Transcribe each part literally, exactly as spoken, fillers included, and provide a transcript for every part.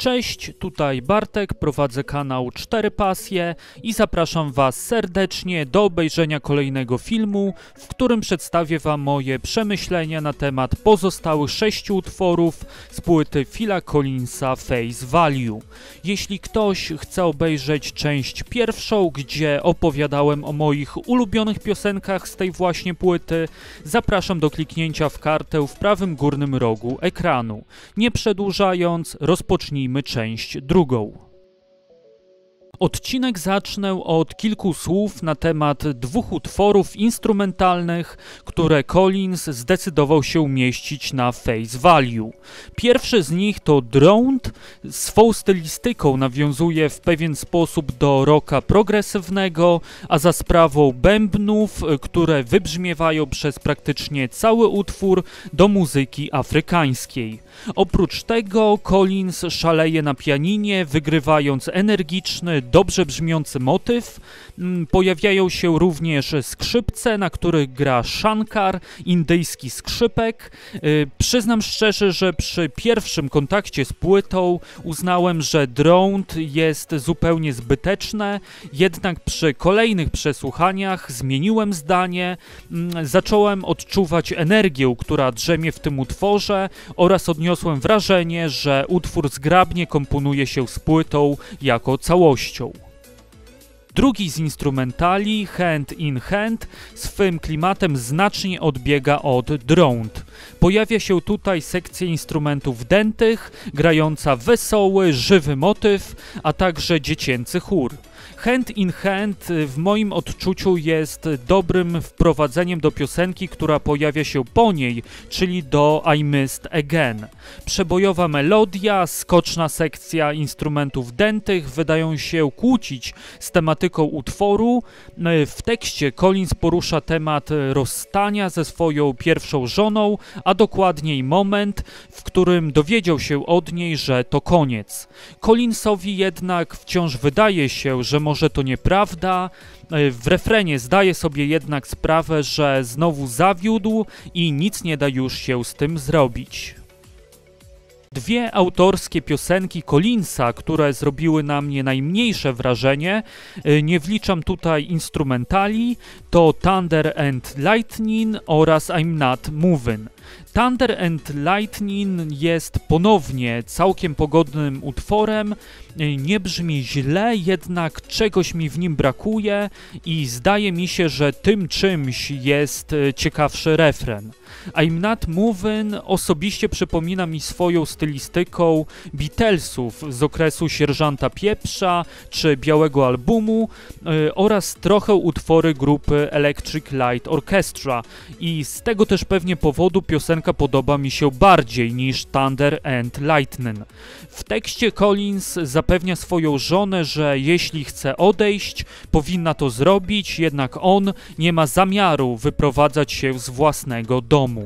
Cześć, tutaj Bartek, prowadzę kanał cztery Pasje i zapraszam Was serdecznie do obejrzenia kolejnego filmu, w którym przedstawię Wam moje przemyślenia na temat pozostałych sześciu utworów z płyty Phila Collinsa Face Value. Jeśli ktoś chce obejrzeć część pierwszą, gdzie opowiadałem o moich ulubionych piosenkach z tej właśnie płyty, zapraszam do kliknięcia w kartę w prawym górnym rogu ekranu. Nie przedłużając, rozpocznijmy część drugą. Odcinek zacznę od kilku słów na temat dwóch utworów instrumentalnych, które Collins zdecydował się umieścić na Face Value. Pierwszy z nich to Drowned, swą stylistyką nawiązuje w pewien sposób do rocka progresywnego, a za sprawą bębnów, które wybrzmiewają przez praktycznie cały utwór, do muzyki afrykańskiej. Oprócz tego Collins szaleje na pianinie, wygrywając energiczny, dobrze brzmiący motyw. Pojawiają się również skrzypce, na których gra Shankar, indyjski skrzypek. Przyznam szczerze, że przy pierwszym kontakcie z płytą uznałem, że Drowned jest zupełnie zbyteczne, jednak przy kolejnych przesłuchaniach zmieniłem zdanie, zacząłem odczuwać energię, która drzemie w tym utworze, oraz odniosłem wrażenie, że utwór zgrabnie komponuje się z płytą jako całością. Drugi z instrumentali, Hand in Hand, swym klimatem znacznie odbiega od Drowned. Pojawia się tutaj sekcja instrumentów dętych, grająca wesoły, żywy motyw, a także dziecięcy chór. Hand in Hand w moim odczuciu jest dobrym wprowadzeniem do piosenki, która pojawia się po niej, czyli do I Missed Again. Przebojowa melodia, skoczna sekcja instrumentów dętych wydają się kłócić z tematyką utworu. W tekście Collins porusza temat rozstania ze swoją pierwszą żoną, a dokładniej moment, w którym dowiedział się od niej, że to koniec. Collinsowi jednak wciąż wydaje się, że może to nieprawda. W refrenie zdaje sobie jednak sprawę, że znowu zawiódł i nic nie da już się z tym zrobić. Dwie autorskie piosenki Collinsa, które zrobiły na mnie najmniejsze wrażenie, nie wliczam tutaj instrumentali, to Thunder and Lightning oraz I'm Not Moving. Thunder and Lightning jest ponownie całkiem pogodnym utworem, nie brzmi źle, jednak czegoś mi w nim brakuje i zdaje mi się, że tym czymś jest ciekawszy refren. I'm Not Moving osobiście przypomina mi swoją stylistyką Beatlesów z okresu Sierżanta Pieprza czy Białego Albumu yy, oraz trochę utwory grupy Electric Light Orchestra i z tego też pewnie powodu piosenka podoba mi się bardziej niż Thunder and Lightning. W tekście Collins zapewnia swoją żonę, że jeśli chce odejść, powinna to zrobić, jednak on nie ma zamiaru wyprowadzać się z własnego domu.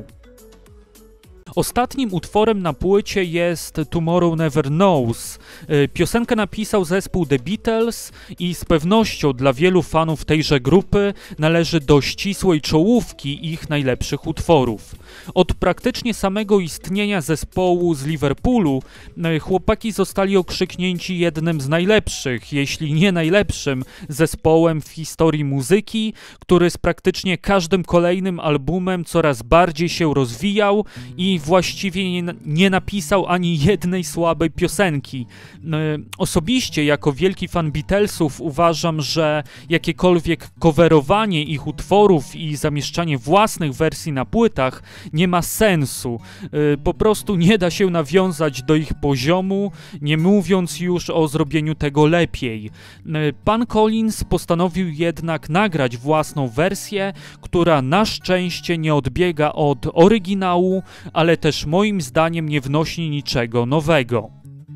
Ostatnim utworem na płycie jest Tomorrow Never Knows. Piosenkę napisał zespół The Beatles i z pewnością dla wielu fanów tejże grupy należy do ścisłej czołówki ich najlepszych utworów. Od praktycznie samego istnienia zespołu z Liverpoolu chłopaki zostali okrzyknięci jednym z najlepszych, jeśli nie najlepszym zespołem w historii muzyki, który z praktycznie każdym kolejnym albumem coraz bardziej się rozwijał i właściwie nie, nie napisał ani jednej słabej piosenki. Osobiście, jako wielki fan Beatlesów, uważam, że jakiekolwiek coverowanie ich utworów i zamieszczanie własnych wersji na płytach nie ma sensu. Po prostu nie da się nawiązać do ich poziomu, nie mówiąc już o zrobieniu tego lepiej. Pan Collins postanowił jednak nagrać własną wersję, która na szczęście nie odbiega od oryginału, ale też moim zdaniem nie wnosi niczego nowego.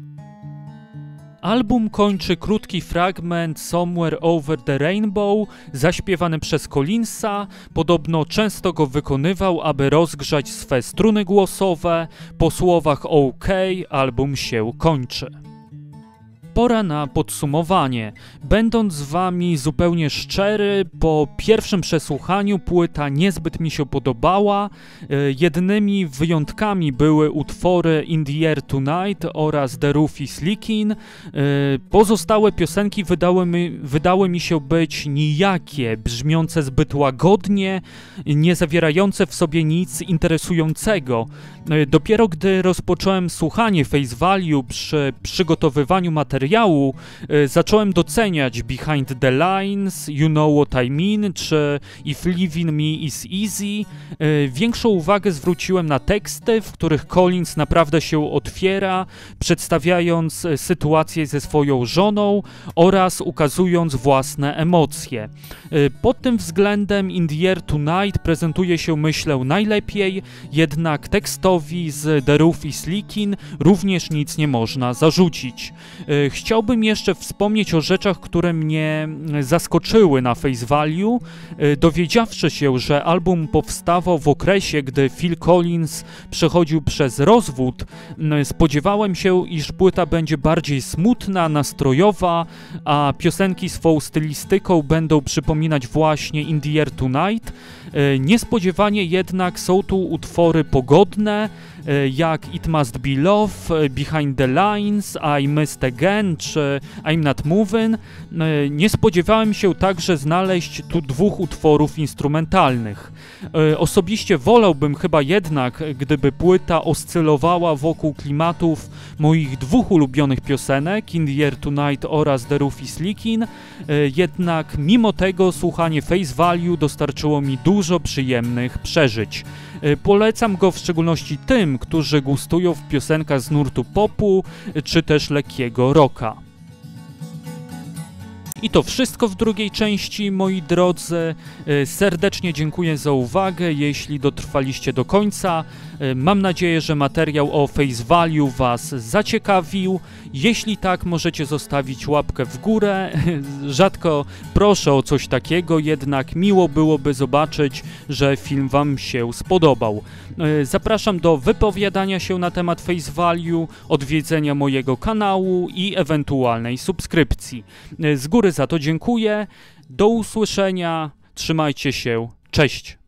Album kończy krótki fragment Somewhere Over the Rainbow, zaśpiewany przez Collinsa. Podobno często go wykonywał, aby rozgrzać swe struny głosowe. Po słowach OK album się kończy. Pora na podsumowanie. Będąc z wami zupełnie szczery, po pierwszym przesłuchaniu płyta niezbyt mi się podobała. Jedynymi wyjątkami były utwory In the Air Tonight oraz The Roof is Leaking. Pozostałe piosenki wydały mi, wydały mi się być nijakie, brzmiące zbyt łagodnie, nie zawierające w sobie nic interesującego. Dopiero gdy rozpocząłem słuchanie Face Value przy przygotowywaniu materiału, zacząłem doceniać Behind the Lines, You Know What I Mean czy If Leaving Me Is Easy. Większą uwagę zwróciłem na teksty, w których Collins naprawdę się otwiera, przedstawiając sytuację ze swoją żoną oraz ukazując własne emocje. Pod tym względem In the Air Tonight prezentuje się, myślę, najlepiej, jednak tekstowi z The Roof is Leaking również nic nie można zarzucić. Chciałbym jeszcze wspomnieć o rzeczach, które mnie zaskoczyły na Face Value. Dowiedziawszy się, że album powstawał w okresie, gdy Phil Collins przechodził przez rozwód, spodziewałem się, iż płyta będzie bardziej smutna, nastrojowa, a piosenki swą stylistyką będą przypominać właśnie In the Air Tonight. Niespodziewanie jednak są tu utwory pogodne, jak It Must Be Love, Behind the Lines, I Missed Again czy I'm Not Moving. Nie spodziewałem się także znaleźć tu dwóch utworów instrumentalnych. Osobiście wolałbym chyba jednak, gdyby płyta oscylowała wokół klimatów moich dwóch ulubionych piosenek, In the Air Tonight oraz The Roof is Leaking, jednak mimo tego słuchanie Face Value dostarczyło mi dużo przyjemnych przeżyć. Polecam go w szczególności tym, którzy gustują w piosenkach z nurtu popu czy też lekkiego rocka. I to wszystko w drugiej części, moi drodzy. Serdecznie dziękuję za uwagę, jeśli dotrwaliście do końca. Mam nadzieję, że materiał o Face Value was zaciekawił. Jeśli tak, możecie zostawić łapkę w górę. Rzadko proszę o coś takiego, jednak miło byłoby zobaczyć, że film wam się spodobał. Zapraszam do wypowiadania się na temat Face Value, odwiedzenia mojego kanału i ewentualnej subskrypcji. Z góry za to dziękuję. Do usłyszenia. Trzymajcie się. Cześć.